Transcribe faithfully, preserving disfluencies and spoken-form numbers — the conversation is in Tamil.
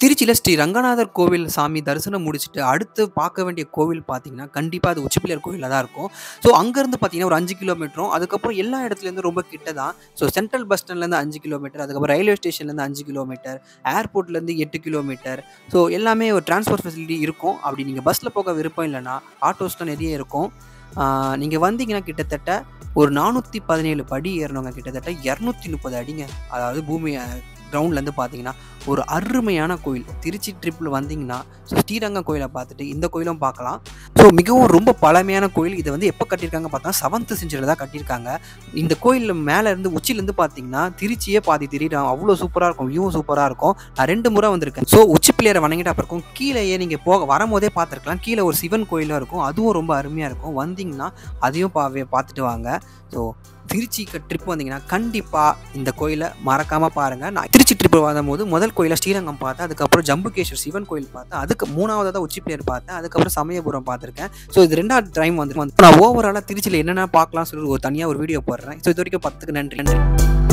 திருச்சியில ஸ்ரீ ரங்கநாதர் கோவில் சாமி தரிசனம் முடிச்சுட்டு, அடுத்து பார்க்க வேண்டிய கோவில் பார்த்தீங்கன்னா, கண்டிப்பா அது உச்சி பிள்ளையார் கோவிலா தான் இருக்கும். ஸோ அங்கருந்து பார்த்தீங்கன்னா, ஒரு ஐந்து கிலோமீட்டரும், அதுக்கப்புறம் எல்லா இடத்துலேருந்தும் ரொம்ப கிட்ட தான். ஸோ சென்ட்ரல் பஸ் ஸ்டாண்ட்லேருந்து ஐந்து கிலோமீட்டர், அதுக்கப்புறம் ரயில்வே ஸ்டேஷன்லேருந்து ஐந்து கிலோமீட்டர், ஏர்போர்ட்லேருந்து எட்டு கிலோமீட்டர். ஸோ எல்லாமே ஒரு டிரான்ஸ்போர்ட் ஃபெசிலிட்டி இருக்கும். அப்படி நீங்க பஸ்ல போக விருப்பம் இல்லன்னா, ஆட்டோஸ்லாம் நெறைய இருக்கும். ஆ நீங்க வந்தீங்கன்னா கிட்டத்தட்ட ஒரு நானூற்று பதினேழு படி ஏறணுங்க. கிட்டத்தட்ட இருநூற்று முப்பது அடிங்க. அதாவது பூமி அ கிரவுண்ட்லேருந்து பார்த்தீங்கன்னா, ஒரு அருமையான கோயில். திருச்சி ட்ரிப்ல வந்தீங்கன்னா, ஸோ ஸ்ரீரங்கம் கோயில பார்த்துட்டு இந்த கோயிலும் பார்க்கலாம். ஸோ மிகவும் ரொம்ப பழமையான கோயில். இத வந்து எப்ப கட்டியிருக்காங்க பார்த்தா, செவன்த் செஞ்சுரில தான் கட்டியிருக்காங்க. இந்த கோயில்ல மேல இருந்து உச்சியிலேருந்து பார்த்தீங்கன்னா, திருச்சியே பாதி தெரியும். அவ்வளோ சூப்பரா இருக்கும். வியூவும் சூப்பரா இருக்கும். நான் ரெண்டு முறை வந்திருக்கேன். ஸோ உச்சி பிள்ளையார வணங்கிட்டு அப்புறம் இருக்கும். கீழயே நீங்க போக வரும்போதே பார்த்துருக்கலாம். கீழ ஒரு சிவன் கோயிலும் இருக்கும். அதுவும் ரொம்ப அருமையா இருக்கும். வந்தீங்கன்னா, அதையும் பாவே பார்த்துட்டு வாங்க. ஸோ திருச்சிக்கு ட்ரிப் வந்தீங்கன்னா, கண்டிப்பா இந்த கோயில மறக்காம பாருங்க. நான் திருச்சி ட்ரிப் வந்தம்போது முதல் கோயிலா ஸ்ரீரங்கம் பார்த்தேன். அதுக்கப்புறம் ஜம்புகேஸ்வர் சிவன் கோயில் பார்த்தேன். அதுக்கு மூணாவதா தான் உச்சி பிள்ளையார் பார்த்தேன். அதுக்கப்புறம் சமயபுரம் பார்த்துருக்கேன். ஸோ இது ரெண்டாவது டைம் வந்து நான் ஓவராலா திருச்சியில என்னென்ன பார்க்கலாம்னு சொல்லி ஒரு தனியா ஒரு வீடியோ போடுறேன். ஸோ இதுவரைக்கும் பார்த்ததுக்கு நன்றி நன்றி.